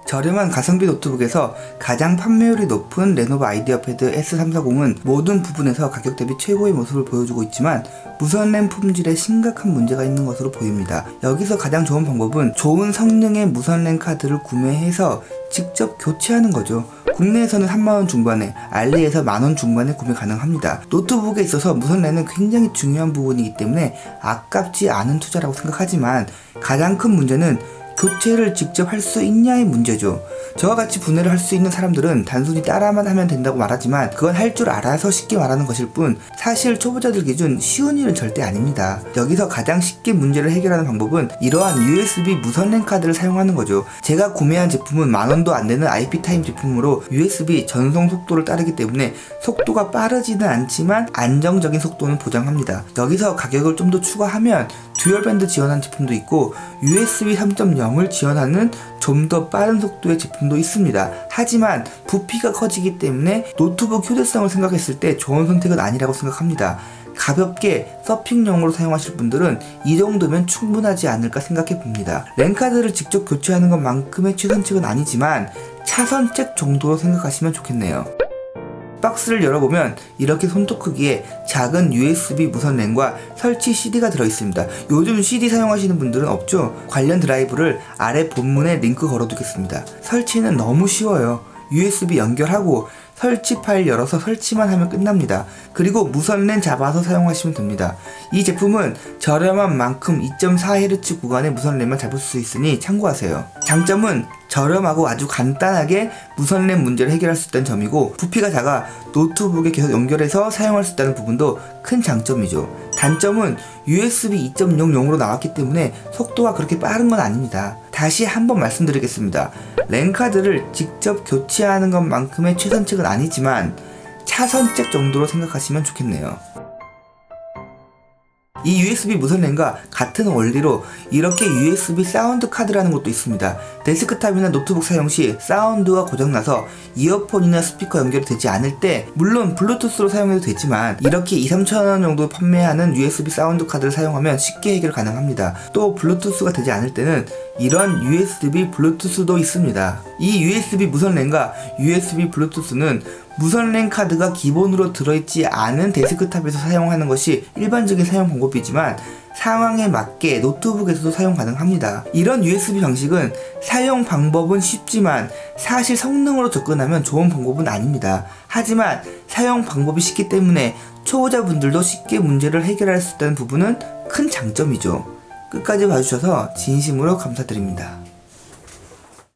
저렴한 가성비 노트북에서 가장 판매율이 높은 레노버 아이디어패드 S340은 모든 부분에서 가격 대비 최고의 모습을 보여주고 있지만 무선 랜 품질에 심각한 문제가 있는 것으로 보입니다. 여기서 가장 좋은 방법은 좋은 성능의 무선 랜 카드를 구매해서 직접 교체하는 거죠. 국내에서는 3만원 중반에, 알리에서 만원 중반에 구매 가능합니다. 노트북에 있어서 무선 랜은 굉장히 중요한 부분이기 때문에 아깝지 않은 투자라고 생각하지만 가장 큰 문제는 교체를 직접 할 수 있냐의 문제죠. 저와 같이 분해를 할 수 있는 사람들은 단순히 따라만 하면 된다고 말하지만 그건 할 줄 알아서 쉽게 말하는 것일 뿐 사실 초보자들 기준 쉬운 일은 절대 아닙니다. 여기서 가장 쉽게 문제를 해결하는 방법은 이러한 USB 무선 랜 카드를 사용하는 거죠. 제가 구매한 제품은 만원도 안되는 IP타임 제품으로 USB 전송 속도를 따르기 때문에 속도가 빠르지는 않지만 안정적인 속도는 보장합니다. 여기서 가격을 좀 더 추가하면 듀얼밴드 지원한 제품도 있고 USB 3.0을 지원하는 좀 더 빠른 속도의 제품도 있습니다. 하지만 부피가 커지기 때문에 노트북 휴대성을 생각했을 때 좋은 선택은 아니라고 생각합니다. 가볍게 서핑용으로 사용하실 분들은 이 정도면 충분하지 않을까 생각해 봅니다. 랜카드를 직접 교체하는 것만큼의 최선책은 아니지만 차선책 정도로 생각하시면 좋겠네요. 박스를 열어보면 이렇게 손톱 크기의 작은 USB 무선 랜과 설치 CD가 들어있습니다. 요즘 CD 사용하시는 분들은 없죠? 관련 드라이브를 아래 본문에 링크 걸어두겠습니다. 설치는 너무 쉬워요. USB 연결하고 설치 파일 열어서 설치만 하면 끝납니다. 그리고 무선 랜 잡아서 사용하시면 됩니다. 이 제품은 저렴한 만큼 2.4Hz 구간의 무선 랜만 잡을 수 있으니 참고하세요. 장점은 저렴하고 아주 간단하게 무선 랜 문제를 해결할 수 있다는 점이고 부피가 작아 노트북에 계속 연결해서 사용할 수 있다는 부분도 큰 장점이죠. 단점은 USB 2.0용으로 나왔기 때문에 속도가 그렇게 빠른 건 아닙니다. 다시 한번 말씀드리겠습니다. 랜카드를 직접 교체하는 것만큼의 최선책은 아니지만 차선책 정도로 생각하시면 좋겠네요. 이 USB 무선 랜과 같은 원리로 이렇게 USB 사운드 카드라는 것도 있습니다. 데스크탑이나 노트북 사용 시 사운드가 고장나서 이어폰이나 스피커 연결이 되지 않을 때 물론 블루투스로 사용해도 되지만 이렇게 2-3천원 정도 판매하는 USB 사운드 카드를 사용하면 쉽게 해결 가능합니다. 또 블루투스가 되지 않을 때는 이런 USB 블루투스도 있습니다. 이 USB 무선 랜과 USB 블루투스는 무선 랜 카드가 기본으로 들어있지 않은 데스크탑에서 사용하는 것이 일반적인 사용 방법이지만 상황에 맞게 노트북에서도 사용 가능합니다. 이런 USB 방식은 사용 방법은 쉽지만 사실 성능으로 접근하면 좋은 방법은 아닙니다. 하지만 사용 방법이 쉽기 때문에 초보자분들도 쉽게 문제를 해결할 수 있다는 부분은 큰 장점이죠. 끝까지 봐주셔서 진심으로 감사드립니다.